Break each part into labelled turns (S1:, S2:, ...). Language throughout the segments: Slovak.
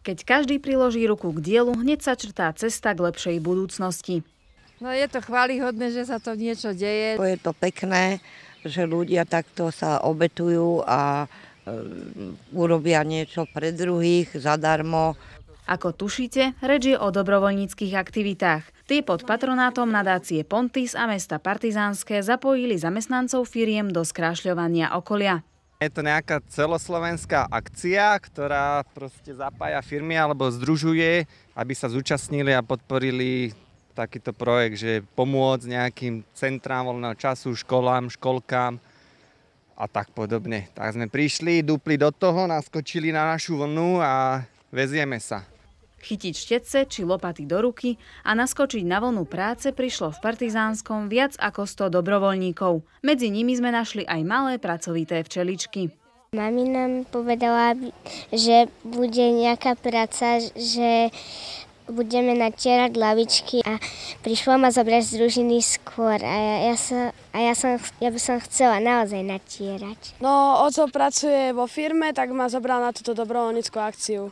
S1: Keď každý priloží ruku k dielu, hneď sa črtá cesta k lepšej budúcnosti.
S2: No je to chvályhodné, že sa to niečo deje.
S3: Je to pekné, že ľudia takto sa obetujú a urobia niečo pre druhých zadarmo.
S1: Ako tušíte, reč je o dobrovoľníckych aktivitách. Tie pod patronátom nadácie Pontis a mesta Partizánske zapojili zamestnancov firiem do skrášľovania okolia.
S4: Je to nejaká celoslovenská akcia, ktorá proste zapája firmy alebo združuje, aby sa zúčastnili a podporili takýto projekt, že pomôcť nejakým centrám voľného času, školám, školkám a tak podobne. Tak sme prišli, dupli do toho, naskočili na našu vlnu a vezieme sa.
S1: Chytiť štetce či lopaty do ruky a naskočiť na vlnu práce prišlo v Partizánskom viac ako 100 dobrovoľníkov. Medzi nimi sme našli aj malé pracovité včeličky.
S5: Mami nám povedala, že bude nejaká práca, že budeme natierať lavičky a prišla ma zobrať z družiny skôr a ja by som chcela naozaj natierať.
S6: No, oco pracuje vo firme, tak ma zobral na túto dobrovoľnícku akciu.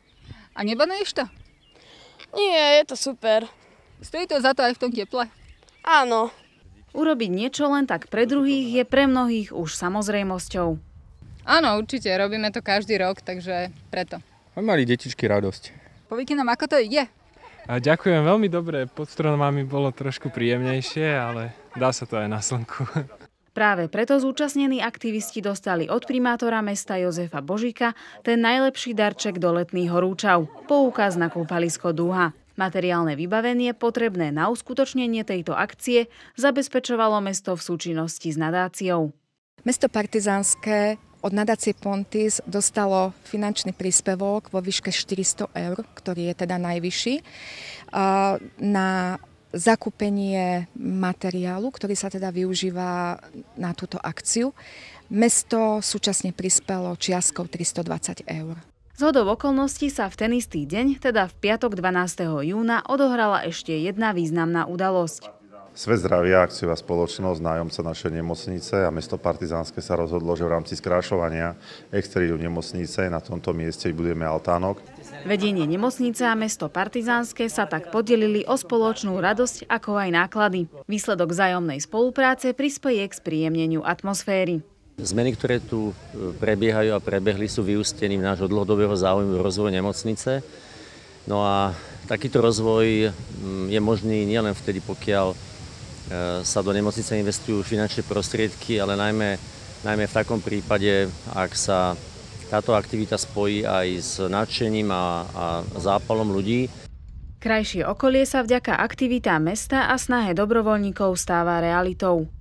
S7: A nebanuješ to?
S6: Nie, je to super.
S7: Stojí to za to aj v tom teple?
S6: Áno.
S1: Urobiť niečo len tak pre druhých je pre mnohých už samozrejmosťou.
S7: Áno, určite, robíme to každý rok, takže preto.
S8: Mali detičky radosť.
S7: Povíte nám, ako to ide?
S8: A ďakujem, veľmi dobre. Pod stromami bolo trošku príjemnejšie, ale dá sa to aj na slnku.
S1: Práve preto zúčastnení aktivisti dostali od primátora mesta Jozefa Božíka ten najlepší darček do letných horúčav – poukaz na kúpalisko Dúha. Materiálne vybavenie potrebné na uskutočnenie tejto akcie zabezpečovalo mesto v súčinnosti s nadáciou.
S9: Mesto Partizánske od nadácie Pontis dostalo finančný príspevok vo výške 400 eur, ktorý je teda najvyšší, na zakúpenie materiálu, ktorý sa teda využíva na túto akciu. Mesto súčasne prispelo čiastkou 320 eur.
S1: Zhodou okolností sa v ten istý deň, teda v piatok 12. júna, odohrala ešte jedna významná udalosť.
S10: Svet zdravia, akciová spoločnosť, nájomca našej nemocnice a mesto Partizánske sa rozhodlo, že v rámci skrášľovania exteriéru nemocnice na tomto mieste budeme altánok.
S1: Vedenie nemocnice a mesto Partizánske sa tak podelili o spoločnú radosť, ako aj náklady. Výsledok vzájomnej spolupráce prispeje k spríjemneniu atmosféry.
S11: Zmeny, ktoré tu prebiehajú a prebehli, sú vyústením nášho dlhodobého záujmu rozvoju nemocnice. No a takýto rozvoj je možný nielen vtedy, pokiaľ sa do nemocnice investujú finančné prostriedky, ale najmä v takom prípade, ak sa táto aktivita spojí aj s nadšením a zápalom ľudí.
S1: Krajšie okolie sa vďaka aktivitám mesta a snahe dobrovoľníkov stáva realitou.